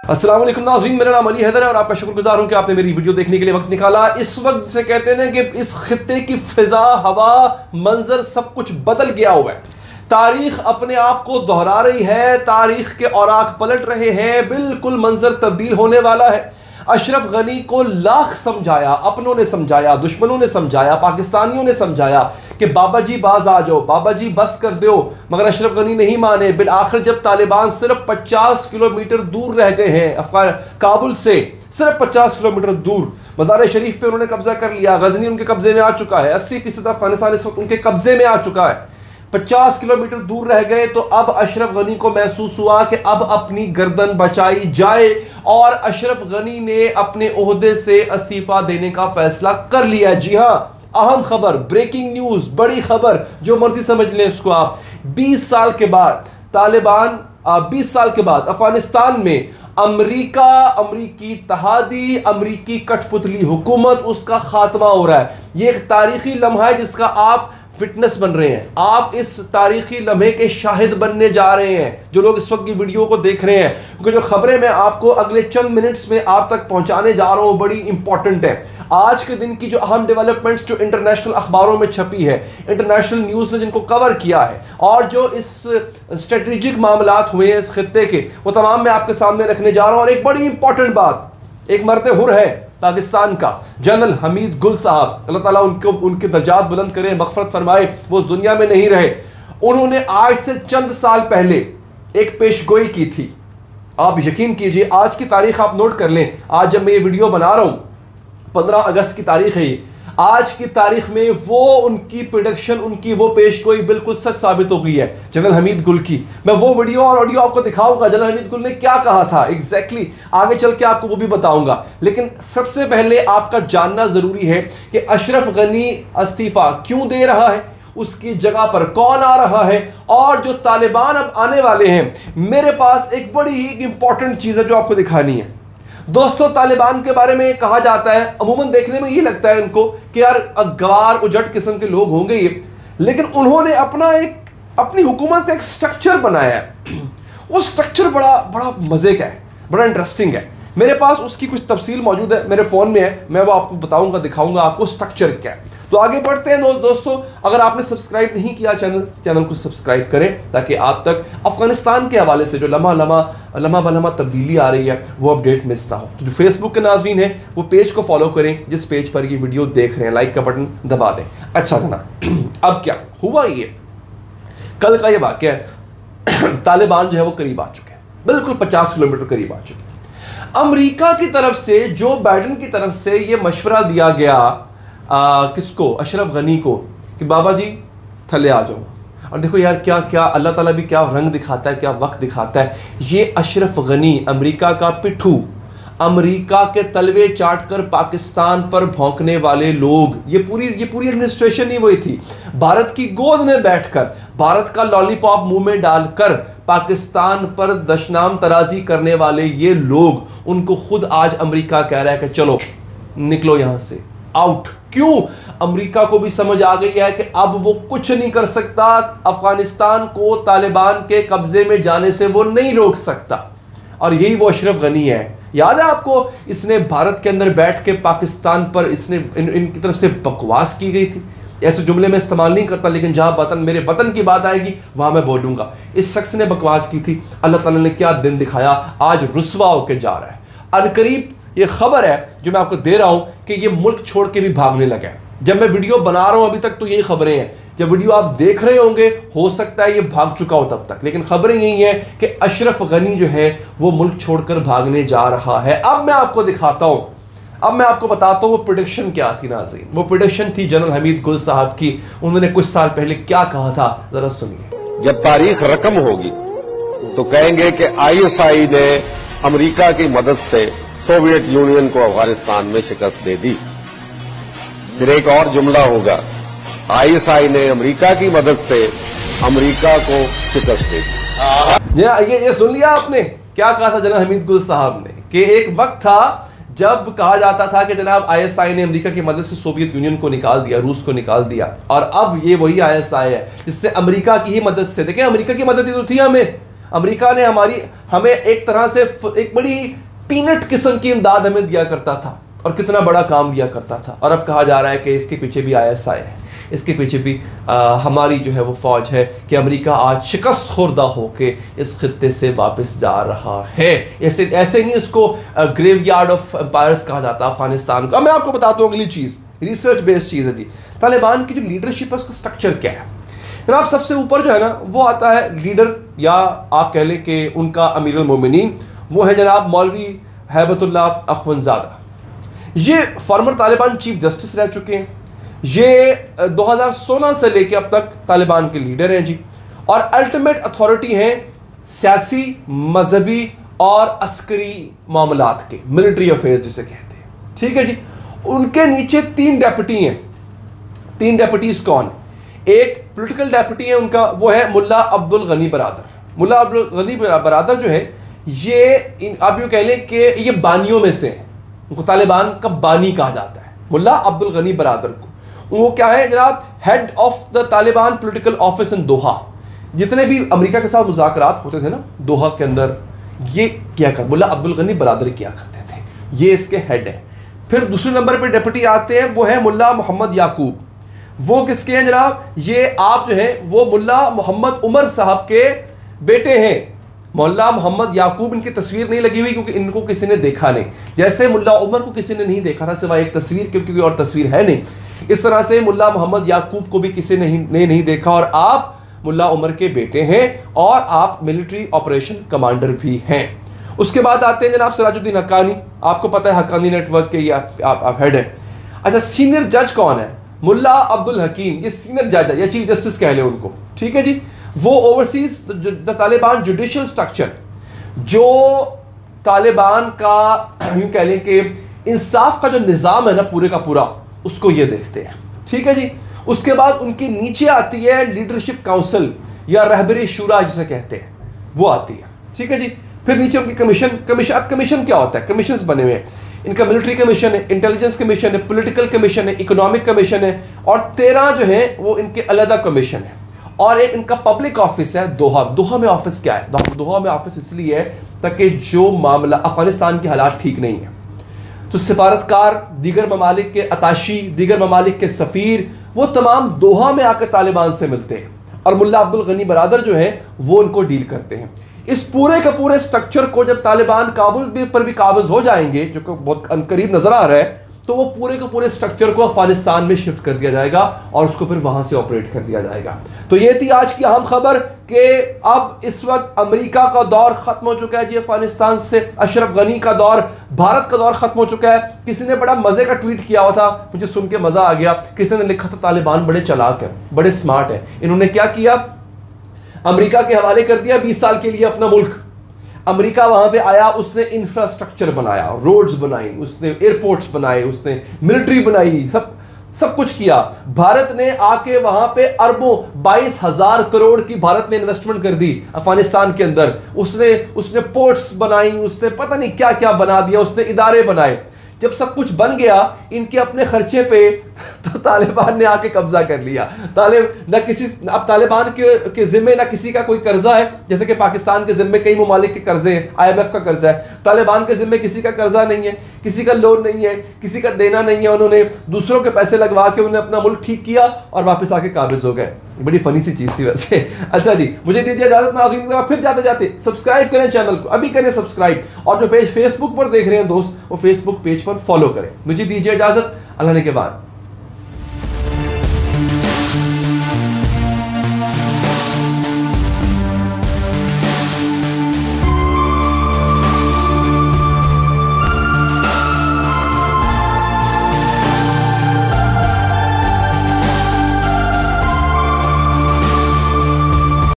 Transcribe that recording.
अस्सलाम वालेकुम नाज़रीन, मेरा नाम अली हैदर है और आपका शुक्रगुजार हूं कि आपने मेरी वीडियो देखने के लिए वक्त निकाला। इस वक्त से कहते हैं कि इस खित्ते की फिजा, हवा, मंजर सब कुछ बदल गया हुआ है। तारीख अपने आप को दोहरा रही है, तारीख के औराक पलट रहे हैं, बिल्कुल मंजर तब्दील होने वाला है। अशरफ गनी को लाख समझाया, अपनों ने समझाया, दुश्मनों ने समझाया, पाकिस्तानियों ने समझाया कि बाबा जी बाज आ जाओ, बाबा जी बस कर दो, मगर अशरफ गनी नहीं माने। बिल आखिर जब तालिबान सिर्फ 50 किलोमीटर दूर रह गए हैं अफगान काबुल से, सिर्फ 50 किलोमीटर दूर मज़ार शरीफ पे उन्होंने कब्जा कर लिया, गजनी उनके कब्जे में आ चुका है, 80% अफगानिस्तान इस वक्त उनके कब्जे में आ चुका है। 50 किलोमीटर दूर रह गए तो अब अशरफ गनी को महसूस हुआ कि अब अपनी गर्दन बचाई जाए और अशरफ गनी ने अपने ओहदे से इस्तीफा देने का फैसला कर लिया। जी हां, अहम खबर, ब्रेकिंग न्यूज, बड़ी खबर, जो मर्जी समझ लें उसको आप। 20 साल के बाद तालिबान, 20 साल के बाद अफगानिस्तान में अमरीका, अमरीकी तहादी, अमरीकी कठपुतली हुकूमत, उसका खात्मा हो रहा है। यह एक तारीखी लम्हा है जिसका आप फिटनेस बन रहे हैं। आप इस तारीखी लम्हे के शाहिद बनने जा रहे हैं, जो लोग इस वक्त की वीडियो को देख रहे हैं, क्योंकि जो खबरें मैं आपको अगले चंद मिनट्स में आप तक पहुंचाने जा रहा हूं बड़ी इंपॉर्टेंट है। आज के दिन की जो अहम डेवलपमेंट्स जो इंटरनेशनल अखबारों में छपी है, इंटरनेशनल न्यूज़ ने जिनको कवर किया है, और जो इस स्ट्रेटेजिक मामलात हुए हैं इस खित्ते के, वो तमाम मैं आपके सामने रखने जा रहा हूं। और एक बड़ी इंपॉर्टेंट बात, एक मर्द हुर है पाकिस्तान का, जनरल हमीद गुल साहब, अल्लाह ताला उनके दर्जात बुलंद करे, मग़फ़िरत फरमाए, वो उस दुनिया में नहीं रहे। उन्होंने आज से चंद साल पहले एक पेशगोई की थी। आप यकीन कीजिए, आज की तारीख आप नोट कर लें, आज जब मैं ये वीडियो बना रहा हूं 15 अगस्त की तारीख है ये, आज की तारीख में वो उनकी प्रेडिक्शन, उनकी वो पेशगोई बिल्कुल सच साबित हो गई है जनरल हमीद गुल की। मैं वो वीडियो और ऑडियो आपको दिखाऊंगा, जनरल हमीद गुल ने क्या कहा था एग्जैक्टली, आगे चल के आपको वो भी बताऊंगा। लेकिन सबसे पहले आपका जानना जरूरी है कि अशरफ गनी इस्तीफा क्यों दे रहा है, उसकी जगह पर कौन आ रहा है, और जो तालिबान अब आने वाले हैं। मेरे पास एक बड़ी ही इंपॉर्टेंट चीज है जो आपको दिखानी है। दोस्तों, तालिबान के बारे में कहा जाता है, अमूमन देखने में ये लगता है उनको कि यार गवार उजट किस्म के लोग होंगे ये, लेकिन उन्होंने अपनी हुकूमत का एक स्ट्रक्चर बनाया है। वो स्ट्रक्चर बड़ा मजे का है, बड़ा इंटरेस्टिंग है। मेरे पास उसकी कुछ तफसील मौजूद है, मेरे फ़ोन में है, मैं वो आपको बताऊंगा, दिखाऊंगा आपको स्ट्रक्चर क्या है। तो आगे बढ़ते हैं दोस्तों। अगर आपने सब्सक्राइब नहीं किया चैनल को सब्सक्राइब करें, ताकि आप तक अफगानिस्तान के हवाले से जो लम्हा बलम्हा तब्दीली आ रही है वो अपडेट मिस ना हो। तो जो फेसबुक के नाज़रीन है वो पेज को फॉलो करें, जिस पेज पर ये वीडियो देख रहे हैं, लाइक का बटन दबा दें। अच्छा था ना। अब क्या हुआ, ये कल का ये वाक़या है। तालिबान जो है वो करीब आ चुके हैं, बिल्कुल 50 किलोमीटर करीब आ चुके हैं। अमेरिका की तरफ से, जो बाइडन की तरफ से ये मशवरा दिया गया किसको, अशरफ गनी को, कि बाबा जी थले आ जाओ। और देखो यार, क्या क्या अल्लाह ताला भी क्या रंग दिखाता है, क्या वक्त दिखाता है। ये अशरफ गनी, अमेरिका का पिट्ठू, अमेरिका के तलवे चाटकर पाकिस्तान पर भौंकने वाले लोग, ये पूरी एडमिनिस्ट्रेशन ही वही थी। भारत की गोद में बैठकर, भारत का लॉलीपॉप मुंह में डालकर पाकिस्तान पर दशनाम तराजी करने वाले ये लोग, उनको खुद आज अमेरिका कह रहा है कि चलो निकलो यहां से, आउट। क्यों? अमेरिका को भी समझ आ गई है कि अब वो कुछ नहीं कर सकता, अफगानिस्तान को तालिबान के कब्जे में जाने से वो नहीं रोक सकता। और यही वो अशरफ गनी है। याद है आपको, इसने भारत के अंदर बैठ के पाकिस्तान पर इसने इनकी तरफ से बकवास की गई थी। ऐसे जुमले में इस्तेमाल नहीं करता, लेकिन जहां मेरे वतन की बात आएगी वहां मैं बोलूंगा। इस शख्स ने बकवास की थी। अल्लाह ताला ने क्या दिन दिखाया, आज रुस्वा होके जा रहा है। अनकरीब ये खबर है जो मैं आपको दे रहा हूं कि ये मुल्क छोड़ के भी भागने लगा है। जब मैं वीडियो बना रहा हूं अभी तक तो यही खबरें हैं। जब वीडियो आप देख रहे होंगे हो सकता है ये भाग चुका हो तब तक, लेकिन खबरें यही हैं कि अशरफ गनी जो है वो मुल्क छोड़कर भागने जा रहा है। अब मैं आपको दिखाता हूं, अब मैं आपको बताता हूं वो प्रेडिक्शन क्या थी नाज़रीन। वो प्रेडिक्शन थी जनरल हमीद गुल साहब की। उन्होंने कुछ साल पहले क्या कहा था, जरा सुनिए। जब तारीख रकम होगी तो कहेंगे कि आईएसआई ने अमेरिका की मदद से सोवियत यूनियन को अफगानिस्तान में शिकस्त दे दी। फिर एक और जुमला होगा, आईएसआई ने अमेरिका की मदद से अमेरिका को शिकस्त दे दी। ये सुन लिया आपने क्या कहा था जनरल हमीद गुल साहब ने, कि एक वक्त था जब कहा जाता था कि जनाब आईएसआई ने अमेरिका की मदद से सोवियत यूनियन को निकाल दिया, रूस को निकाल दिया, और अब ये वही आईएसआई है जिससे अमेरिका की ही मदद से, देखिए अमेरिका की मदद ही तो थी हमें, अमेरिका ने हमें एक तरह से एक बड़ी पीनट किस्म की इमदाद हमें दिया करता था और कितना बड़ा काम दिया करता था, और अब कहा जा रहा है कि इसके पीछे भी ISI है, इसके पीछे भी हमारी जो है वो फौज है कि अमेरिका आज शिकस्त खुर्दा होके इस खित्ते से वापस जा रहा है। ऐसे नहीं इसको ग्रेवयार्ड ऑफ एम्पायर्स कहा जाता अफगानिस्तान को। अब मैं आपको बताता हूँ अगली चीज़, रिसर्च बेस्ड चीज़ है जी। तालिबान की जो लीडरशिप है उसका स्ट्रक्चर क्या है जनाब? सबसे ऊपर जो है ना वो आता है लीडर, या आप कह लें कि उनका अमीरुल मोमिनीन, वो है जनाब मौलवी हैबतुल्लाह अखवंजादा। ये फॉर्मर तालिबान चीफ जस्टिस रह चुके हैं। ये 2016 से लेकर अब तक तालिबान के लीडर हैं जी, और अल्टीमेट अथॉरिटी हैं सियासी, मजहबी और अस्करी मामलात के, मिलिट्री अफेयर्स जिसे कहते हैं, ठीक है जी। उनके नीचे 3 डेप्यूटी हैं। 3 डेप्यूटीज कौन? एक पॉलिटिकल डेप्यूटी है उनका, वो है मुल्ला अब्दुल गनी बरादर। मुल्ला अब्दुल गनी बरादर जो है ये आप यूँ कह लें कि ये बानियों में से, उनको तालिबान का बानी कहा जाता है, मुल्ला अब्दुल गनी बरादर को। वो क्या है जनाब? Head of the Taliban political office in Doha. जितने भी अमेरिका के साथ मुज़ाकरात होते थे ना दोहा के अंदर, ये क्या कर मुल्ला अब्दुल गनी बरादर किया करते थे, ये इसके हेड है। फिर दूसरे नंबर पे डेप्यूटी आते हैं, वो है मुल्ला मोहम्मद याकूब। वो किसके हैं जनाब? ये आप जो है वो मुल्ला मोहम्मद उमर साहब के बेटे हैं। मुल्ला मोहम्मद याकूब, इनकी तस्वीर नहीं लगी हुई क्योंकि इनको किसी ने देखा नहीं, जैसे मुल्ला उमर को किसी ने नहीं देखा था सिवाय एक तस्वीर के, क्योंकि और तस्वीर है नहीं। इस तरह से मुल्ला मोहम्मद याकूब को भी किसी ने नहीं देखा, और आप मुल्ला उमर के बेटे हैं और आप मिलिट्री ऑपरेशन कमांडर भी हैं। उसके बाद आते हैं जनाब सिराजुद्दीन हक्कानी। आपको पता है हक्कानी नेटवर्क के आप हेड हैं। अच्छा, सीनियर जज कौन है? मुल्ला अब्दुल हकीम, ये सीनियर जज है या चीफ जस्टिस कह लें उनको, ठीक है जी। वो overseas the Taliban judicial structure, जो तालिबान का यूं कह लें कि इंसाफ का जो निज़ाम है ना पूरे का पूरा, उसको ये देखते हैं, ठीक है जी। उसके बाद उनके नीचे आती है लीडरशिप काउंसिल या रहबरी शुरा जिसे कहते हैं, वो आती है, ठीक है जी। फिर नीचे उनकी कमीशन। अब कमीशन क्या होता है? कमीशंस बने हुए हैं। इनका मिलिट्री कमीशन है, इंटेलिजेंस कमीशन है, पॉलिटिकल कमीशन है, इकोनॉमिक कमीशन है, और 13 जो है वो इनके अलग कमीशन है। और एक इनका पब्लिक ऑफिस है दोहा। दोहा में ऑफिस क्या है? दोहा में ऑफिस इसलिए है ताकि जो मामला अफगानिस्तान के हालात ठीक नहीं है तो सिफारतकार, दीगर ममालिक के अताशी, दीगर ममालिक के सफ़ीर, वो तमाम दोहा में आकर तालिबान से मिलते हैं, और मुल्ला अब्दुल गनी बरादर जो है वो उनको डील करते हैं। इस पूरे के पूरे स्ट्रक्चर को जब तालिबान काबुल पर भी काबिज हो जाएंगे, जो कि बहुत करीब नजर आ रहा है, तो वो पूरे के पूरे स्ट्रक्चर को अफगानिस्तान में शिफ्ट कर दिया जाएगा और उसको फिर वहां से ऑपरेट कर दिया जाएगा। तो ये थी आज की अहम खबर कि अब इस वक्त अमेरिका का दौर खत्म हो चुका है जी अफगानिस्तान से, अशरफ गनी का दौर, भारत का दौर खत्म हो चुका है। किसी ने बड़ा मजे का ट्वीट किया हुआ था, मुझे सुन के मजा आ गया। किसी ने लिखा था तालिबान बड़े चालाक है, बड़े स्मार्ट है। इन्होंने क्या किया? अमेरिका के हवाले कर दिया 20 साल के लिए अपना मुल्क। अमेरिका वहां पे आया, उसने इंफ्रास्ट्रक्चर बनाया, रोड्स बनाई, उसने एयरपोर्ट्स बनाए, उसने मिलिट्री बनाई, सब कुछ किया। भारत ने आके वहां पे अरबों 22,000 करोड़ की भारत ने इन्वेस्टमेंट कर दी अफगानिस्तान के अंदर। उसने पोर्ट्स बनाई, उसने पता नहीं क्या क्या बना दिया, उसने इदारे बनाए। जब सब कुछ बन गया इनके अपने खर्चे पे, तो तालिबान ने आके कब्जा कर लिया। अब तालिबान के जिम्मे ना किसी का कोई कर्जा है, जैसे कि पाकिस्तान के जिम्मे कई ममालिक के कर्जे हैं, IMF का कर्जा है। तालिबान के जिम्मे किसी का कर्जा नहीं है, किसी का लोन नहीं है, किसी का देना नहीं है। उन्होंने दूसरों के पैसे लगवा के उन्हें अपना मुल्क ठीक किया और वापस आके काबिज हो गए। बड़ी फनी सी चीज थी वैसे। अच्छा जी, मुझे दीजिए इजाजत नाज़रीन। फिर जाते जाते सब्सक्राइब करें चैनल को, अभी करें सब्सक्राइब, और जो पेज फेसबुक पर देख रहे हैं दोस्त, वो फेसबुक पेज पर फॉलो करें। मुझे दीजिए इजाजत, अल्लाह ने के बाद।